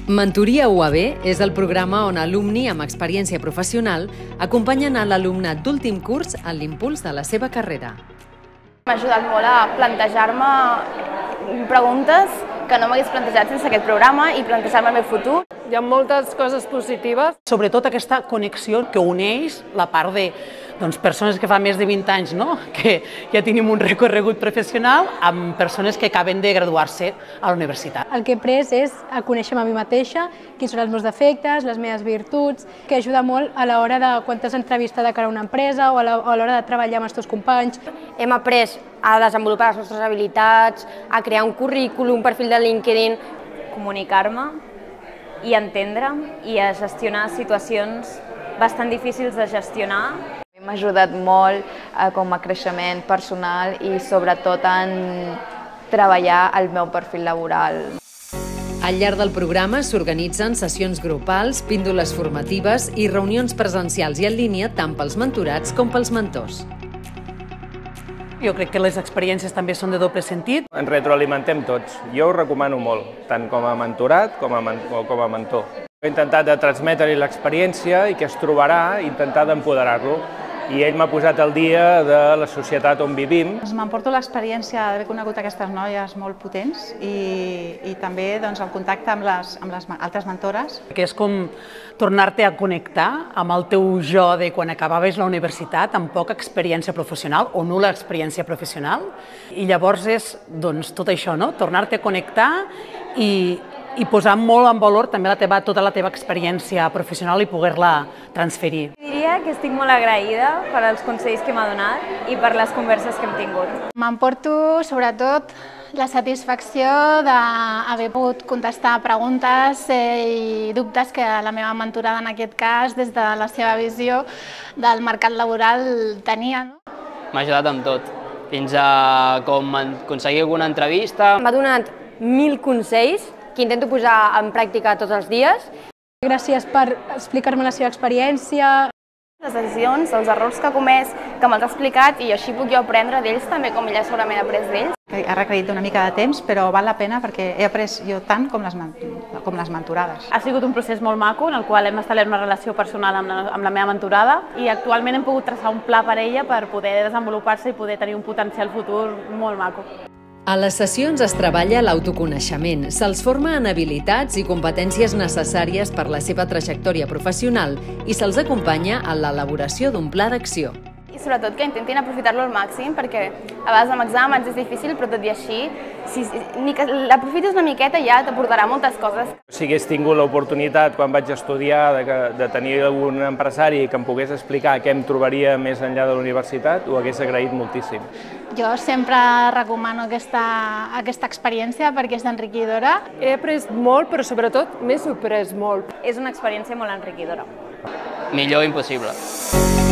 Mentoria UAB és el programa on alumni amb experiència professional acompanyen a l'alumnat d'últim curs en l'impuls de la seva carrera. M'ha ajudat molt a plantejar-me preguntes que no m'hagués plantejat sense aquest programa i plantejar-me el meu futur. Hi ha moltes coses positives. Sobretot aquesta connexió que uneix la part de persones que fa més de 20 anys que ja tenim un recorregut professional amb persones que acaben de graduar-se a la universitat. El que he après és a conèixer-me a mi mateixa, quins són els meus defectes, les meves virtuts, que ajuda molt a l'hora de quan t'has entrevistat de cara a una empresa o a l'hora de treballar amb els teus companys. Hem après a desenvolupar les nostres habilitats, a crear un currículum, un perfil de LinkedIn, comunicar-me i entendre i a gestionar situacions bastant difícils de gestionar. M'ha ajudat molt com a creixement personal i sobretot en treballar el meu perfil laboral. Al llarg del programa s'organitzen sessions grupals, píndoles formatives i reunions presencials i en línia tant pels mentorats com pels mentors. Jo crec que les experiències també són de doble sentit. Ens retroalimentem tots. Jo ho recomano molt, tant com a mentorat com a mentor. He intentat de transmetre-li l'experiència i que es trobarà, intentar d'empoderar-lo. I ell m'ha posat al dia de la societat on vivim. M'emporto l'experiència d'haver conegut aquestes noies molt potents i també el contacte amb les altres mentores. Que és com tornar-te a connectar amb el teu jo de quan acabaves la universitat amb poca experiència professional o nul·la experiència professional. I llavors és tot això, tornar-te a connectar i posar molt en valor també tota la teva experiència professional i poder-la transferir. Diria que estic molt agraïda per als consells que m'ha donat i per les converses que hem tingut. M'emporto sobretot la satisfacció d'haver pogut contestar preguntes i dubtes que la meva mentorada en aquest cas, des de la seva visió del mercat laboral, tenia. M'ha ajudat amb tot, fins a com aconseguir alguna entrevista. M'ha donat 1000 consells que intento posar en pràctica tots els dies. Gràcies per explicar-me la seva experiència. Les decisions, els errors que ha comès, que me'ls ha explicat i així puc jo aprendre d'ells també com ella segurament ha après d'ells. Ha requerit una mica de temps, però val la pena perquè he après jo tant com les mentorades. Ha sigut un procés molt maco en el qual hem establert una relació personal amb la meva mentorada i actualment hem pogut traçar un pla per ella per poder desenvolupar-se i poder tenir un potencial futur molt maco. A les sessions es treballa l'autoconeixement, se'ls forma en habilitats i competències necessàries per la seva trajectòria professional i se'ls acompanya en l'elaboració d'un pla d'acció. I sobretot que intentin aprofitar-lo al màxim perquè a vegades amb exàmens és difícil, però tot i així, ni que l'aprofitis una miqueta ja t'aportarà moltes coses. Si hagués tingut l'oportunitat quan vaig estudiar de tenir un empresari que em pogués explicar què em trobaria més enllà de la universitat, ho hagués agraït moltíssim. Jo sempre recomano aquesta experiència perquè és enriquidora. He après molt, però sobretot m'he sorprès molt. És una experiència molt enriquidora. Millor impossible.